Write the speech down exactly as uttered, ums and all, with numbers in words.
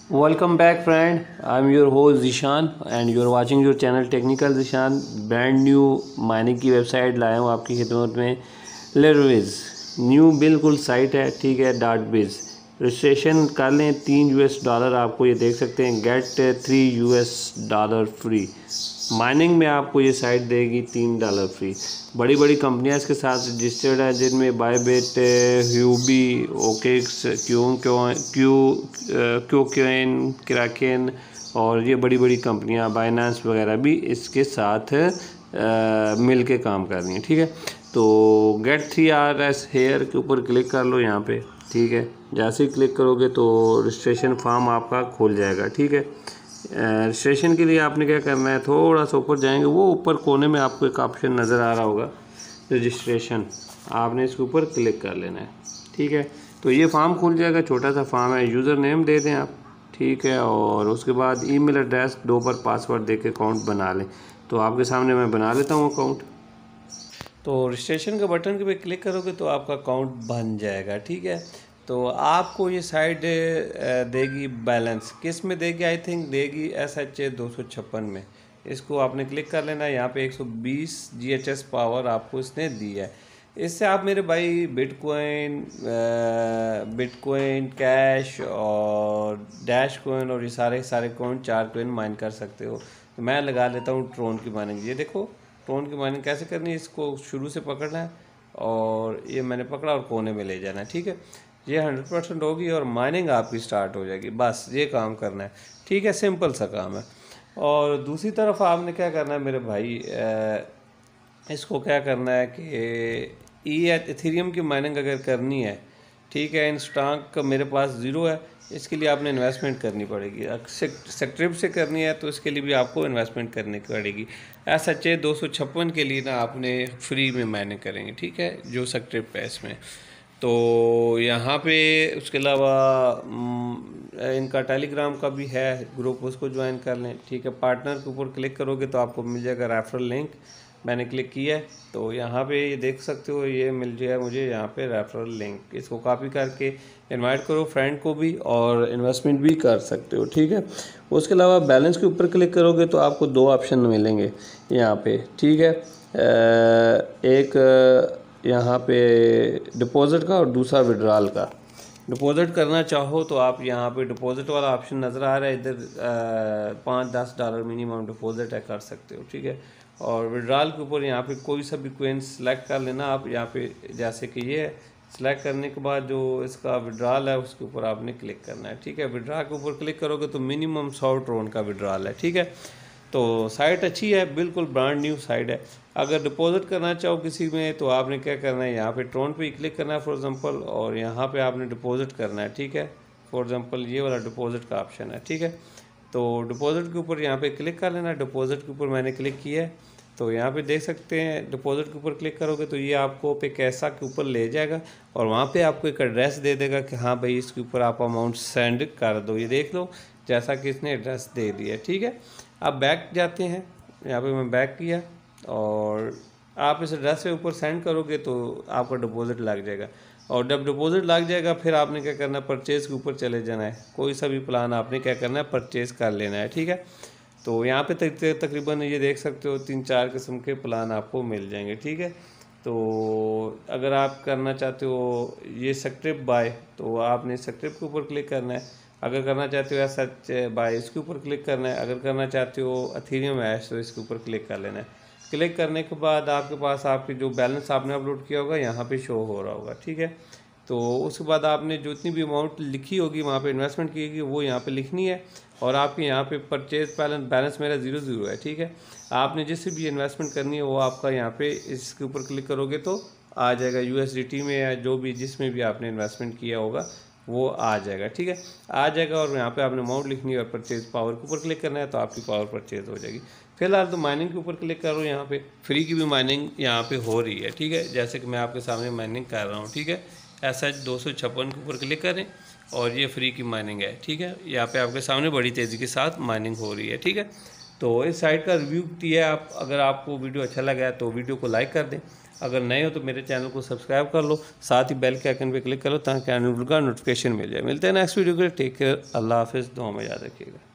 Welcome back, friend. I'm your host Zishan and you're watching your channel Technical Zishan. Brand new mining की website लाया हूँ आपकी खिदमत में। लेरविज न्यू बिल्कुल साइट है, ठीक है। डार्ट बिज रजिस्ट्रेशन कर लें, तीन यूएस डॉलर आपको ये देख सकते हैं। Get three US dollar free. Mining में आपको ये साइट देगी तीन डॉलर फ्री। बड़ी बड़ी कंपनियां इसके साथ रजिस्टर्ड है, जिनमें बायबिट, ह्यूबी, ओकेक्स, क्यू क्यू क्यू क्यूकेन, क्राकेन और ये बड़ी बड़ी कंपनियां बाइनेंस वगैरह भी इसके साथ मिल के काम कर रही हैं, ठीक है। तो get three R S here के ऊपर क्लिक कर लो यहाँ पे, ठीक है। जैसे ही क्लिक करोगे तो रजिस्ट्रेशन फॉर्म आपका खुल जाएगा, ठीक है। रजिस्ट्रेशन के लिए आपने क्या करना है, थोड़ा सा ऊपर जाएंगे, वो ऊपर कोने में आपको एक ऑप्शन नज़र आ रहा होगा रजिस्ट्रेशन, आपने इसके ऊपर क्लिक कर लेना है, ठीक है। तो ये फॉर्म खुल जाएगा, छोटा सा फॉर्म है। यूज़र नेम दे दें आप, ठीक है, और उसके बाद ईमेल एड्रेस दो बार पासवर्ड दे के अकाउंट बना लें। तो आपके सामने मैं बना लेता हूँ अकाउंट। तो रजिस्ट्रेशन के बटन पे क्लिक करोगे तो आपका अकाउंट बन जाएगा, ठीक है। तो आपको ये साइट देगी बैलेंस, किस में देगी, आई थिंक देगी एस एच ए दो सौ छप्पन में। इसको आपने क्लिक कर लेना है। यहाँ पे एक सौ बीस जी एच एस पावर आपको इसने दी है। इससे आप मेरे भाई बिटकॉइन बिटकॉइन कैश और डैश कॉइन और ये सारे सारे कॉइन चार कॉइन माइन कर सकते हो। तो मैं लगा लेता हूँ ट्रोन की माइनिंग। ये देखो ट्रोन की माइनिंग कैसे करनी है, इसको शुरू से पकड़ना है और ये मैंने पकड़ा और कोने में ले जाना है, ठीक है। ये हंड्रेड परसेंट होगी और माइनिंग आपकी स्टार्ट हो जाएगी। बस ये काम करना है, ठीक है, सिंपल सा काम है। और दूसरी तरफ आपने क्या करना है मेरे भाई, इसको क्या करना है कि ई एथेरियम की माइनिंग अगर करनी है, ठीक है, इन स्टॉक मेरे पास ज़ीरो है, इसके लिए आपने इन्वेस्टमेंट करनी पड़ेगी। सेक्ट्रिप से करनी है तो इसके लिए भी आपको इन्वेस्टमेंट करनी पड़ेगी। एस एच ए दो सौ छप्पन के लिए ना आपने फ्री में माइनिंग करेंगे, ठीक है, जो सेक्ट्रिप है इसमें। तो यहाँ पे उसके अलावा इनका टेलीग्राम का भी है ग्रुप, उसको ज्वाइन कर लें, ठीक है। पार्टनर के ऊपर क्लिक करोगे तो आपको मिल जाएगा रेफरल लिंक। मैंने क्लिक किया है तो यहाँ पे ये देख सकते हो, ये मिल जाएगा मुझे यहाँ पे रेफरल लिंक। इसको कॉपी करके इनवाइट करो फ्रेंड को भी और इन्वेस्टमेंट भी कर सकते हो, ठीक है। उसके अलावा बैलेंस के ऊपर क्लिक करोगे तो आपको दो ऑप्शन मिलेंगे यहाँ पे, ठीक है। एक यहाँ पे डिपॉजिट का और दूसरा विड्रॉल का। डिपॉजिट करना चाहो तो आप यहाँ पे डिपॉजिट वाला ऑप्शन नज़र आ रहा है, इधर पाँच दस डॉलर मिनिमम डिपॉजिट है, कर सकते हो, ठीक है। और विड्रॉल के ऊपर यहाँ पे कोई सा भी कॉइन सेलेक्ट कर लेना आप। यहाँ पे जैसे कि ये है, सेलेक्ट करने के बाद जो इसका विड्रॉल है उसके ऊपर आपने क्लिक करना है, ठीक है। विड्रॉल के ऊपर क्लिक करोगे तो मिनिमम सौ ट्रोन का विड्रॉल है, ठीक है। तो साइट अच्छी है, बिल्कुल ब्रांड न्यू साइट है। अगर डिपॉजिट करना चाहो किसी में तो आपने क्या करना है, यहाँ पे ट्रोन पे क्लिक करना है फॉर एग्जांपल, और यहाँ पे आपने डिपॉजिट करना है, ठीक है। फॉर एग्जांपल ये वाला डिपॉजिट का ऑप्शन है, ठीक है। तो डिपॉजिट के ऊपर यहाँ पे क्लिक कर लेना है। डिपॉजिट के ऊपर मैंने क्लिक किया है तो यहाँ पे देख सकते हैं, डिपॉजिट के ऊपर क्लिक करोगे तो ये आपको पे कैसा के ऊपर ले जाएगा और वहाँ पे आपको एक एड्रेस दे देगा कि हाँ भाई इसके ऊपर आप अमाउंट सेंड कर दो। ये देख लो जैसा कि इसने एड्रेस दे दिया, ठीक है। अब बैक जाते हैं, यहाँ पे मैं बैक किया और आप इस एड्रेस के ऊपर सेंड करोगे तो आपका डिपॉजिट लग जाएगा। और जब डिपॉजिट लग जाएगा फिर आपने क्या करना है, परचेज़ के ऊपर चले जाना है। कोई सा भी प्लान आपने क्या करना है, परचेज़ कर लेना है, ठीक है। तो यहाँ पे तक, तकरीबन ये देख सकते हो तीन चार किस्म के प्लान आपको मिल जाएंगे, ठीक है। तो अगर आप करना चाहते हो ये सेक्ट्रिप बाय तो आपने सेक्ट्रिप के ऊपर क्लिक करना है। अगर करना चाहते हो ऐसा बाय इसके ऊपर क्लिक करना है। अगर करना चाहते हो एथेरियम ऐश तो इसके ऊपर क्लिक कर लेना है। क्लिक करने के बाद आपके पास आपके जो बैलेंस आपने अपलोड किया होगा यहाँ पे शो हो रहा होगा, ठीक है। तो उसके बाद आपने जो इतनी भी अमाउंट लिखी होगी वहाँ पे इन्वेस्टमेंट की होगी वो यहाँ पे लिखनी है। और आपके यहाँ पे परचेज बैलेंस बैलेंस मेरा ज़ीरो ज़ीरो है, ठीक है। आपने जिससे भी इन्वेस्टमेंट करनी है वो आपका यहाँ पे इसके ऊपर क्लिक करोगे तो आ जाएगा। यूएसडीटी में या जो भी जिसमें भी आपने इन्वेस्टमेंट किया होगा वो आ जाएगा, ठीक है, आ जाएगा। और यहाँ पे आपने अमाउंट लिखनी है और परचेज पावर के ऊपर क्लिक करना है तो आपकी पावर परचेज हो जाएगी। फिलहाल तो माइनिंग के ऊपर क्लिक करो, यहाँ पे फ्री की भी माइनिंग यहाँ पे हो रही है, ठीक है। जैसे कि मैं आपके सामने माइनिंग कर रहा हूँ, ठीक है। एस एच दो सौ छप्पन के ऊपर क्लिक करें और ये फ्री की माइनिंग है, ठीक है। यहाँ पे आपके सामने बड़ी तेज़ी के साथ माइनिंग हो रही है, ठीक है। तो इस साइट का रिव्यू दिया है। आप अगर आपको वीडियो अच्छा लगा है तो वीडियो को लाइक कर दें, अगर नए हो तो मेरे चैनल को सब्सक्राइब कर लो, साथ ही बेल के आइकन पे क्लिक कर लो ताकि आने का नोटिफिकेशन मिल जाए। मिलते हैं नेक्स्ट वीडियो के लिए। टेक केयर, अल्लाह हाफिज़, दुआ में याद रखिएगा।